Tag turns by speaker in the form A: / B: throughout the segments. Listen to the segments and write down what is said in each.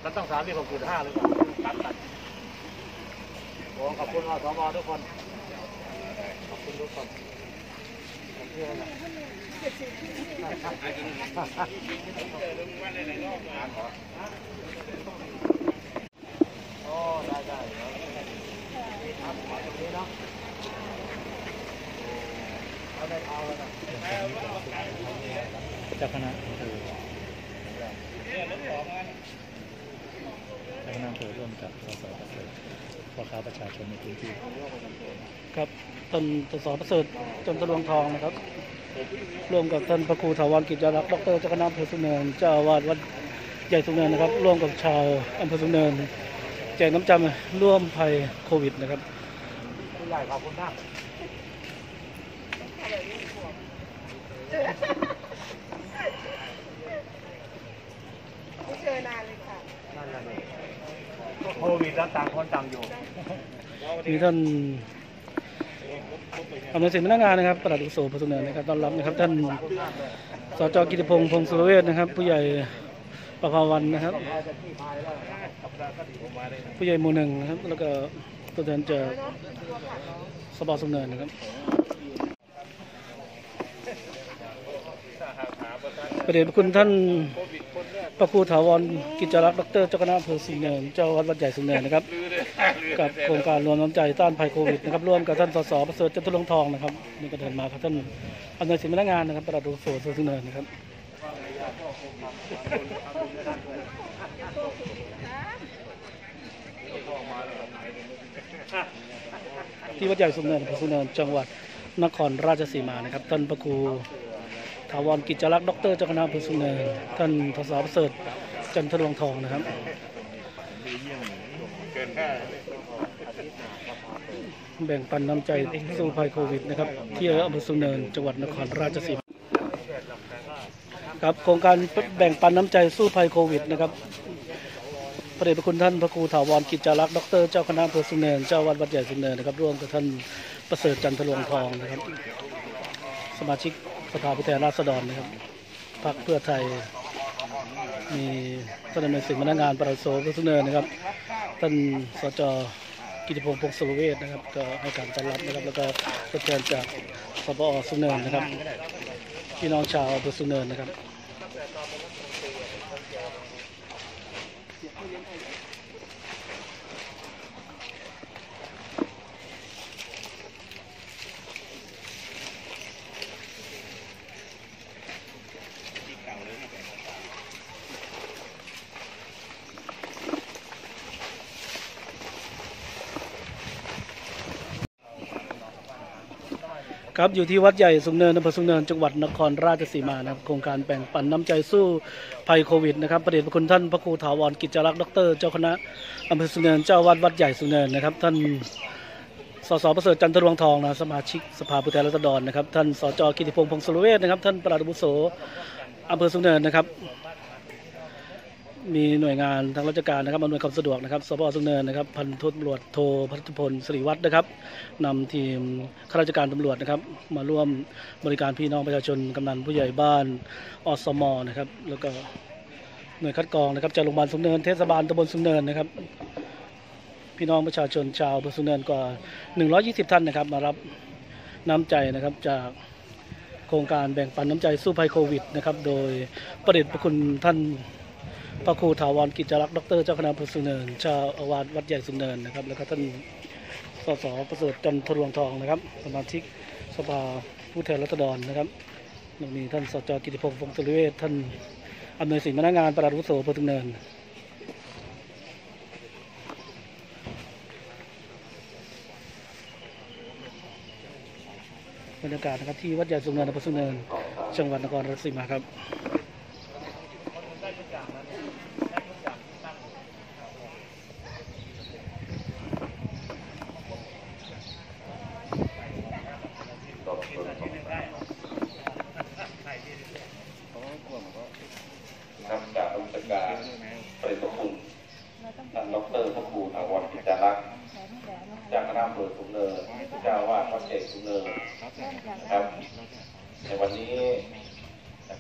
A: มันต้อง36.5หรือเปล่าตัดขอบคุณอสมทุกคนขอบคุณทุกคนโอ้ได้ครับตรงนี้เนาะเอาได้เอาแล้วนะเจ้าคณะอำเภอร่วมกับสสประเสริฐพ่อค้าประชาชนในพื้นที่ครับท่านสสประเสริฐจันทรวงทองนะครับร่วมกับท่านพระครูถาวรกิจจารักษ์ดร.เจ้าคณะอำเภอสุเนินเจ้าอาวาสวัดใหญ่สุเนินนะครับร่วมกับชาวอำเภอสุเนินแจกน้ำใจร่วมภัยโควิดนะครับผู้ใหญ่ขอบคุณมาก
B: ไม่เจอนานเลยค่ะ
A: นั่นแหละโควิดแล้วต่างคนต่างอยู่
C: มีท่านอำนวยสินพนักงานนะครับปลัดอุโสภสุเนินนะครับต้อนรับนะครับท่านสจ.กิติพงษ์พงศ์สุรเวชนะครับผู้ใหญ่ประภาวันนะครับผู้ใหญ่หมู่หนึ่งนะครับแล้วก็ตัวแทนจากสป.สุเนินนะครับประเดชพระคุณท่านพระครูถาวรกิจจารักษ์ดร.เจ้าคณะอำเภอสุเนินเจ้าวัดใหญ่สุเนินนะครับกับโครงการรวมน้ำใจต้านภัยโควิดนะครับร่วมกับท่านสสประเสริฐจันทรวงทองนะครับนี่ก็เดินมาครับท่านอำนวยสินพนักงานนะครับประหลัดอุโสภสุเนินนะครับที่วัดใหญ่สุเนินอำเภอสุเนินจังหวัดนครราชสีมานะครับท่านพระครูถาวรกิจจารักษ์ดร.เจ้าคณะอำเภอสุเนินท่านสสประเสริฐจันทรวงทองนะครับแบ่งปันน้ำใจสู้ภัยโควิดนะครับที่อำเภอสุเนินจังหวัดนครราชสีมาครับโครงการแบ่งปันน้ำใจสู้ภัยโควิดนะครับพระเดชพระคุณท่านพระครูถาวรกิจจารักษ์ดร.เจ้าคณะอำเภอสุเนินเจ้าวัดใหญ่สุเนินนะครับร่วมกับท่านประเสริฐจันทรวงทองนะครับสมาชิกสภาผู้แทนราษฎรนะครับพรรคเพื่อไทยมีท่านอำนวยสินพนักงานปลัดอุโสภสุเนินนะครับท่านสจ.กิติพงษ์พงศ์สุรเวชนะครับก็ให้การต้อนรับนะครับแล้วก็ตัวแทนจากสปอ.สุเนินนะครับพี่น้องชาวอำเภอสุเนินนะครับครับอยู่ที่วัดใหญ่สุเนินอำเภอสุเนินจังหวัดนครราชสีมานะครับโครงการแบ่งปันน้ำใจสู้ภัยโควิดนะครับพระเดชพระคุณท่านพระครูถาวรกิจจารักษ์ดร.เจ้าคณะอำเภอสุเนินเจ้าวัดใหญ่สุเนินนะครับท่านสสประเสริฐจันทรวงทองนะสมาชิกสภาผู้แทนราษฎรนะครับท่านสจ.กิติพงษ์พงศ์สุรเวชนะครับท่านปลัดอาวุโสอำเภอสุเนินนะครับมีหน่วยงานทางราชการนะครับอำนวยความสะดวกนะครับสป.สุเนินนะครับพันตำรวจโทพัฒพลศรีวัฒน์นะครับนำทีมข้าราชการตำรวจนะครับมาร่วมบริการพี่น้องประชาชนกำนันผู้ใหญ่บ้านอสม.นะครับแล้วก็หน่วยคัดกรองนะครับจากโรงพยาบาลสุเนินเทศบาลตำบลสุเนินนะครับพี่น้องประชาชนชาวอำเภอสุเนินกว่า120ท่านนะครับมารับน้ำใจนะครับจากโครงการแบ่งปันน้ำใจสู้ภัยโควิดนะครับโดยประเดชพระคุณท่านพระครูถาวรกิจจารักษ์ดร.เจ้าคณะอำเภอสุเนินเจ้าอาวาสวัดใหญ่สุเนินนะครับแล้วก็ท่านสสประเสริฐจันทรวงทองนะครับสมาชิกสภาผู้แทนราษฎรนะครับมีท่านสจ.กิติพงษ์พงศ์สุรเวชท่านอำนวยสินพนักงานปลัดอาวุโสอำเภอสุเนินบรรยากาศนะครับที่วัดใหญ่สุเนินอำเภอสุเนินจังหวัดนครราชสีมาครับ
D: ครับจากองค์การประเดชพระคุณท่านดร.พระครูถาวรกิจจารักษ์จากคณะอำเภอสุเนินเจ้าอาวาสวัดใหญ่สุเนินนะครับในวันนี้นะครับ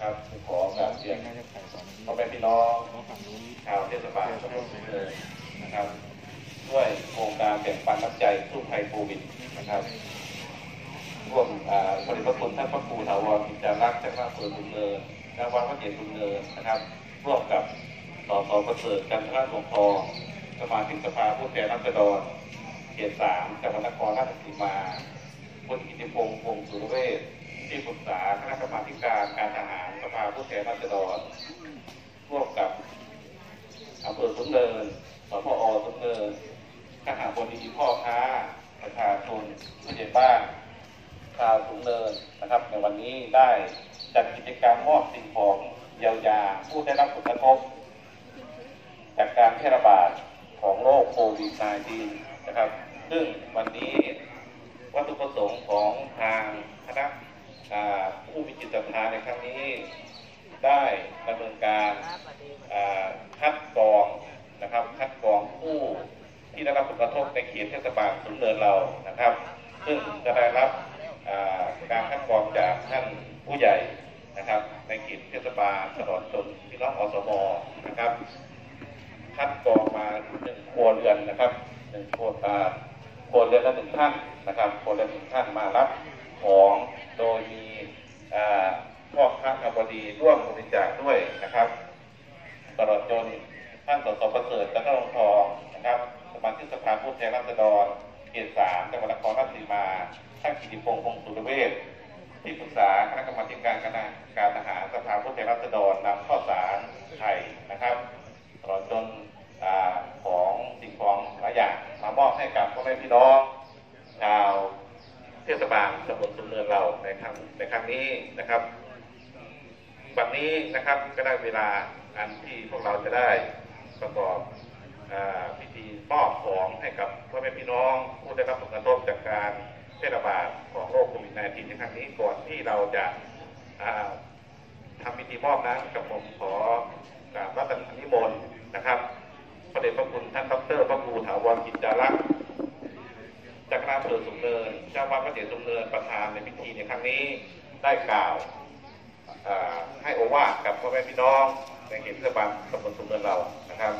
D: นะครับขอการเรียนพ่อแม่พี่น้องชาวเทศบาลตำบลสูงเนินนะครับด้วยโครงการแบ่งปันน้ำใจสู้ภัยโควิดนะครับร่วมบริษัทท่านพระครูถาวรกิจจารักษ์จากอำเภอสูงเนินและวัดพระเกศสูงเนินนะครับร่วมกับสสประเสริฐจันทร์หลวงทองสมาชิกสภาผู้แทนราษฎรเขต 3 จังหวัดนครราชสีมาคุณกิติพงษ์วงศ์สุรเวชที่ปรึกษาคณะกรรมาการการทหารสภาผู้แทนราษฎรร่วมกับอำเภอสูงเนินสพอสูงเนินทหารบดีพ่อค้าประชาชนผู้ใหญ่บ้านชาวสูงเนินนะครับในวันนี้ได้จัดกิจกรรมมอบสิ่งของเยียวยาผู้ได้รับผลกระทบจากการแพร่ระบาดของโรคโควิด -19 นะครับซึ่งวันนี้วัตถุประสงค์ของทางคณะผู้มีจิตศรัทธาในครั้งนี้ได้ดำเนินการคัดกรองนะครับคัดกรองผู้ที่ได้รับผลกระทบในเขตเทศบาลสูงเนินเรานะครับซึ่งจะได้รับการคัดกรองจากท่านผู้ใหญ่นะครับในเขตเทศบาลตลอดจนพี่น้องอสมนะครับคัดกรองมา1 ครัวเรือนนะครับ1 ครัวเรือนละ1 ท่านนะครับครัวเรือน1 ท่านมารับของโดยมีพ่อค้าบดีร่วมบริจาคด้วยนะครับตลอดจนท่านสสประเสริฐจันทร์หลวงทองนะครับสมาชิกสภาผู้แทนราษฎรเขต 3 จังหวัดนครราชสีมาท่านกิติพงษ์วงศ์สุรเวชที่ปรึกษาคณะกรรมาการทหารสภาผู้แทนราษฎรนำข้าวสารไข่นะครับตลอดจนของสิ่งของหลายอย่างมามอบให้กับพ่อแม่พี่น้องชาวเทศบาลตำบลสูงเนินเราในครั้งนี้นะครับวันนี้นะครับก็ได้เวลาอันที่พวกเราจะได้ประกอบพิธีมอบของให้กับพ่อแม่พี่น้องผู้ได้รับผลกระทบจากการแพร่ระบาดของโรคโควิด -19 ในครั้งนี้ก่อนที่เราจะทำพิธีมอบนั้นกับผมขอกราบรัตนนิมนต์นะครับพระเดชพระคุณท่านดร.พระครูถาวรกิจจารักษ์จากคณะอำเภอสูงเนินเจ้าวัดพระเกศสูงเนินประธานในพิธีในครั้งนี้ได้กล่าวให้โอวาทกับพ่อแม่พี่น้องในเขตเทศบาลตำบลสูงเนินเรานะครับ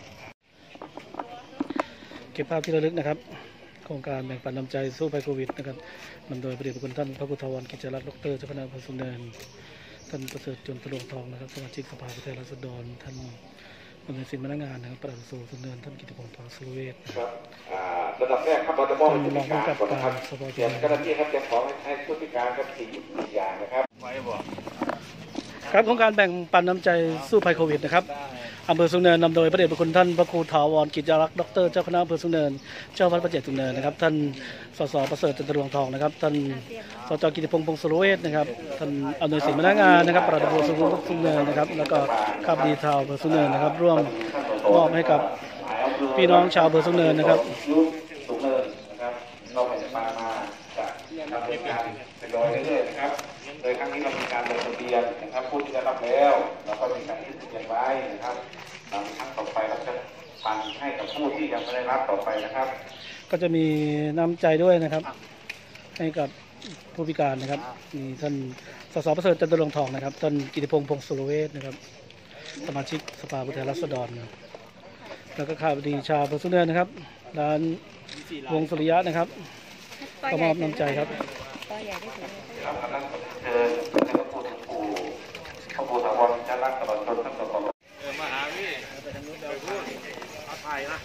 C: เก็บภาพที่ระลึกนะครับโครงการแบ่งปันน้ำใจสู้ภัยโควิดนะครับนำโดยพระเดชพระคุณท่านพระครูถาวรกิจจารักษ์ดร.เจ้าคณะอำเภอสูงเนินท่านประเสริฐจันทร์หลวงทองนะครับสมาชิกสภาผู้แทนราษฎรท่านดำเนินสินพนักงานนะครับประธานสูงเนินท่านกิติพงศ์ทองสุรเวช
D: ครับระดับแรกครับเราจะมอบเป็นกิจการก่อนนะครับเดี๋ยวเจ้าหน้าที่ครับจะขอให้ผู้พิการครับ4 อย่างนะครับ
C: ครับโครงการแบ่งปันน้ำใจสู้ภัยโควิดนะครับอำเภอสูงเนินนำโดยพระเดชพระคุณท่านพระครูถาวรกิจจารักษ์ดร.เจ้าคณะอำเภอสูงเนินเจ้าวัดพระเกศสูงเนินนะครับท่านสสประเสริฐจันทร์หลวงทองนะครับท่านสจ.กิติพงษ์วงศ์สุรเวชนะครับท่านอำนวยสินพนักงานนะครับประธานอำเภอสูงเนินนะครับแล้วก็ข้าพดีชาวอำเภอสูงเนินนะครับร่วมมอบให้กับพี่น้องชาวอำเภอสูงเนินนะครับ
D: สูงเนินนะครับเราไปจะมาจะดำเนินการไปโดยเรื่อยๆนะครับโดยครั้งนี้เรามีการลงทะเบียนนะครับผู้ที่ได้รับแล้วเราก็มีการที่ทะเบียนไว้นะครับครั้งต่อไปเราจะปันให้กับผู้ที่ยังไม่ได้รับต่อไปนะครับ
C: ก็จะมีน้ำใจด้วยนะครับให้กับผู้พิการนะครับมีท่านสสประเสริฐจันทร์หลวงทองนะครับท่านกิติพงษ์พงศ์สุรเวชนะครับสมาชิกสภาผู้แทนราษฎรแล้วก็ข้าพดีชาวอำเภอสูงเนินนะครับร้านวงสุริยะนะครับก็มอบน้ำใจครับ
D: ครับนั่นเชิญพระครูถาวรกิจจารักษ์ตลอดจนท่านสส
E: มาหาพี่ไปทางนู้นเดี๋ยวพูดเอาถ่ายนะ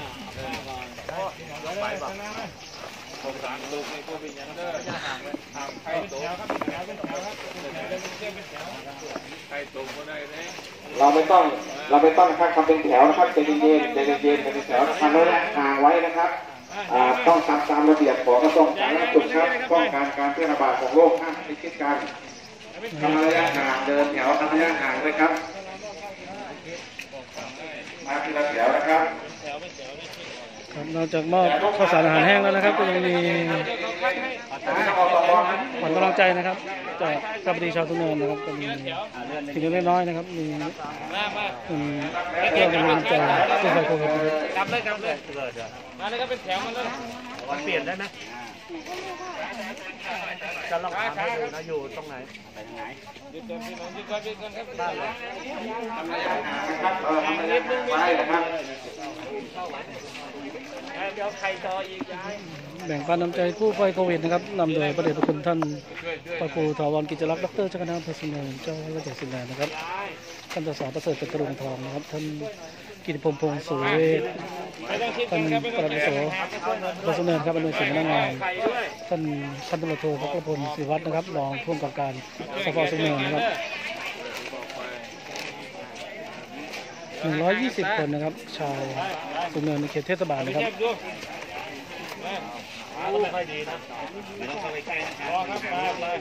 E: ไปบ้างสงสารลูกในผู้เป็นยังเด้อจะห่างเลยห่างใครตกใครตกก็ได้เลย
D: เราไม่ต้องนะครับทำเป็นแถวนะครับใจเย็นเป็นแถวทำระยะห่างไว้นะครับต้องทำตามระเบียบของกระทรวงสาธารณสุขครับป้องกันการแพร่ระบาดของโรคห้ามไปชิดกันทำระยะห่างเดินแถวทำระยะห่างด้วยครับมาทีละแถวนะครับ
C: นอกจากมอบข้าวสารอาหารแห้งแล้วนะครับก็ยังมีขวัญกำลังใจนะครับจากข้าพดีชาวสูงเนินนะครับก็มีสิ่งเล็กน้อยนะครับมีเพื่อกำลังใจสู้ภัยโควิด
E: กลับเลยมาเลยก็เป็นแถวมันเลยเปลี่ยนได้ไหมจะลองถามให้ดูนะอยู่ตรงไหนไปทางไหนยืดกันพี่น้องยืดกันครับได้เลย
D: ทำระยะห่างนะครับทำระยะห่างไว้นะครับ
E: เดี๋ยวใครต่ออีกย้าย
C: แบ่งปันน้ำใจผู้ป่วยโควิดนะครับนำโดยพระเดชพระคุณท่านพระครูถาวรกิจรักษ์ดรเจ้าคณะอำเภอสุนทรเจ้าวัดใหญ่สุนทรนะครับท่านสสประเสริฐจันทรวงทองนะครับท่านกิติพงษ์พงศ์สุเวชท่านปลัดโสพระสุนทรครับอำนวยสินพนักงานท่านพันตำรวจโทพระพลศรีวัฒน์นะครับรองผู้กำกับการสพสุนทรนะครับ120 คนนะครับชาวสุนทรในเขตเทศบาลนะครับ
E: ไม่ค่อยดีนะไม่ต้องเข้าไปใกล้นะครับรอครับมาเลย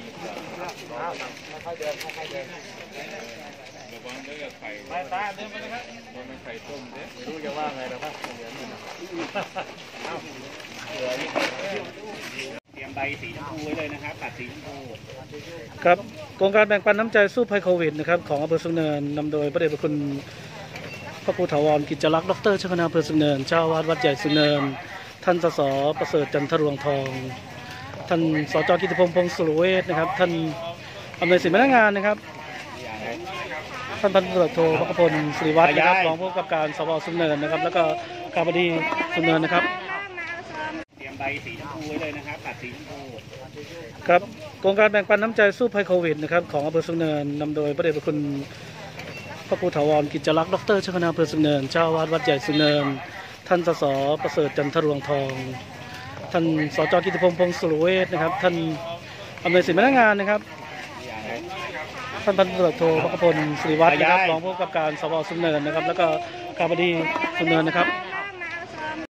E: ค่อยเดินค่อยเดินระวังเด้อไข่ไปตาเดินไปเลยครับมันเป็นไข่ต้มเนี่ยรู้จะว่าไงนะครับเดี๋ยวนี่เอาเตรียมใบสีชมพูไว้เลยนะครับตัดสีชมพู
C: ครับโครงการแบ่งปันน้ำใจสู้ภัยโควิดนะครับของอำเภอสุนทรนำโดยพระเดชพระคุณพระครูถาวรกิจรักษ์ดรเจ้าคณะอำเภอสุนทรเจ้าอาวาสวัดใหญ่สุนทรท่านสสประเสริฐจันทรวงทองท่านสจกิติพงษ์พงศ์สุรเวชนะครับท่านอำนวยสินพนักงานนะครับท่านพันตำรวจโทพระพลศรีวัฒน์นะครับรองผู้กำกับการสพสุนทรนะครับแล้วก็การบดีสุนทรนะครับ
E: เตรียมใบสีชมพูไว้เลยนะครับตัดสีชมพู
C: ครับโครงการแบ่งปันน้ำใจสู้ภัยโควิดนะครับของอำเภอสุนทรนำโดยพระเดชพระคุณพระครูถาวรกิจรักษ์ดรเจ้าคณะอำเภอสุนทรเจ้าอาวาสวัดใหญ่สุนทรท่านสสประเสริฐจันทรวงทองท่านสจกิติพงษ์พงศ์สุรเวชนะครับท่านอำนวยสินพนักงานนะครับท่านพันตำรวจโทพระพลศรีวัฒน์นะครับรองผู้กำกับการสพสุนทรนะครับแล้วก็การบดีสุนทรนะครับ